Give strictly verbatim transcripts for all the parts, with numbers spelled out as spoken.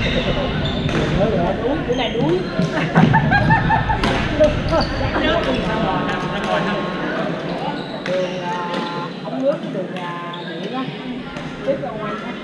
Cái này đuối. Đường ống nước, đường điện á, tiếp ra ngoài á.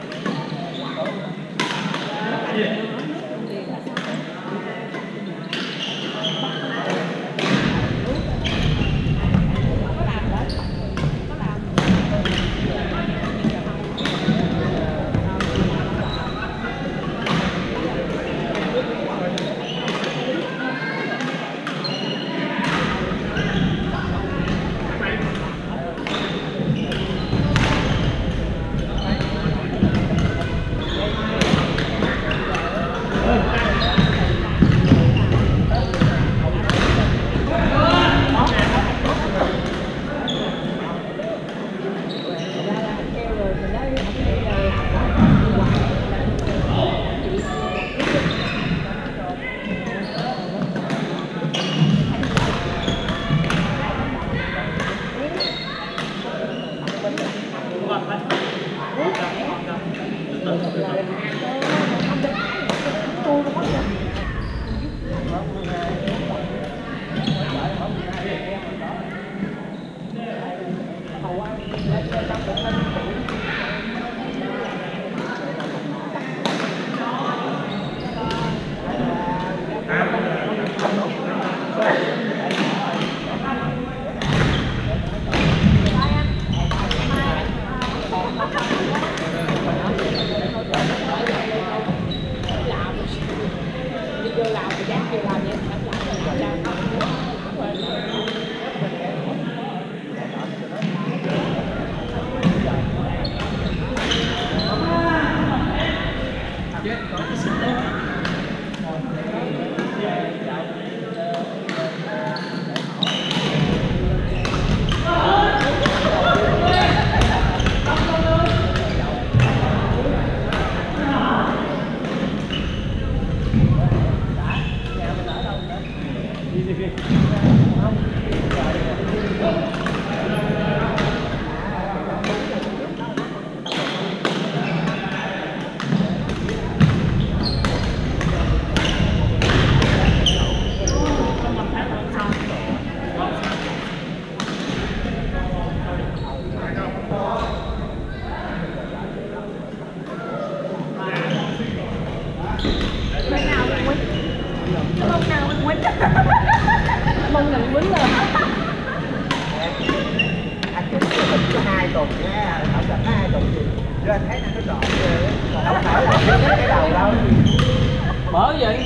Mở vậy?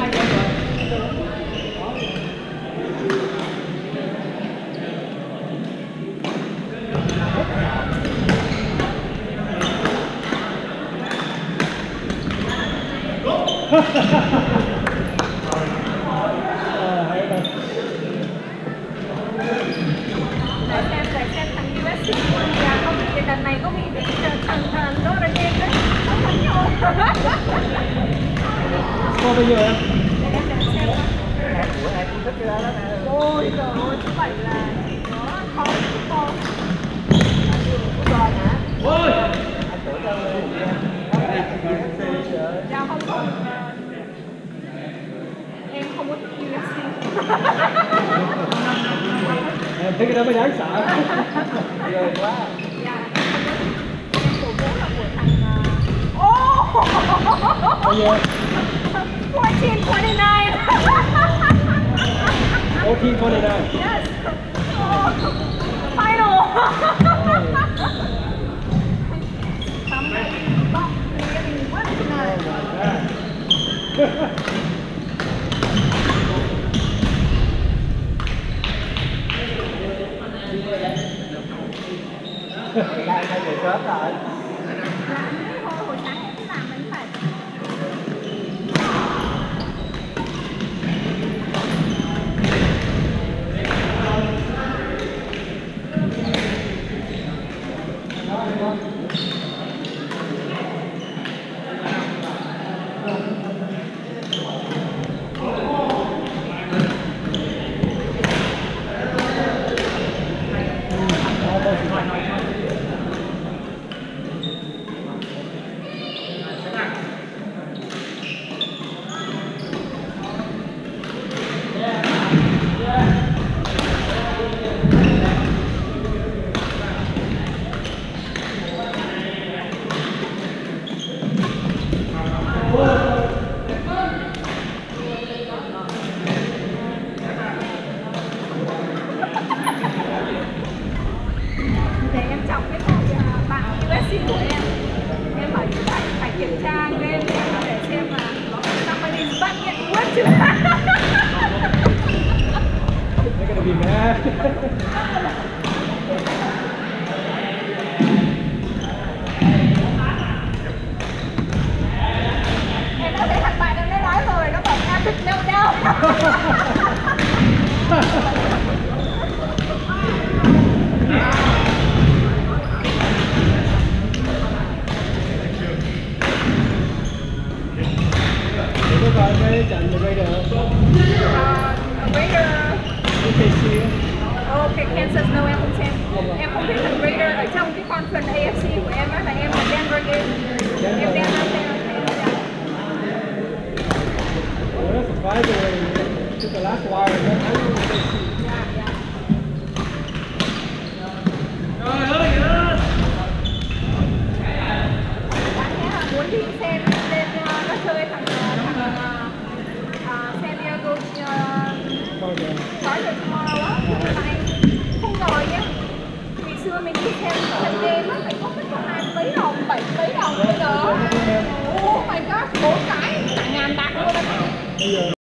Để xem, để xem thằng u ét xê và có bị lần này có bị bị thằng thằng đó là game đấy, nó không nhau. Cô bây giờ em? Để em để xem. Em của em cũng thích cái đó nè. Ôi trời ơi, thứ bảy là nó không của con. Của con hả? Ôi! Anh tưởng đâu dạ không không. Em không có thích u ét xê. Em thấy cái đó mới đáng sợ. Ghê quá. Dạ, em cổ vũ là của thằng oh! Bao nhiêu? fourteen twenty-nine. fourteen twenty-nine. Yes. Oh, final. Somebody bought me what tonight? Đây thay về sớm rồi. Hồi sáng em làm mình phải chưa? They're gonna be mad. Em có thấy thằng bạn em nó nói rồi, nó bảo em thích đâu đâu. Có coi cái trận The Raider không? Uh, Raider. Cái ca xê á. Ok, Kansas no em không xem. Em không thích thằng Raider ở trong cái conference a ép xê của em á, là em là Denver game. Em Denver fan. Well, that's surprising. Took the last while. Muốn đi xem lên nó chơi thằng thằng uh, San Diego uh, Chargers tomorrow á, tại không ngồi nhá. Ngày xưa mình đi xem xem game á, phải có cái có hai mấy đồng, bảy mấy đồng bây giờ. Oh my god, bốn cái ngàn bạc luôn đó.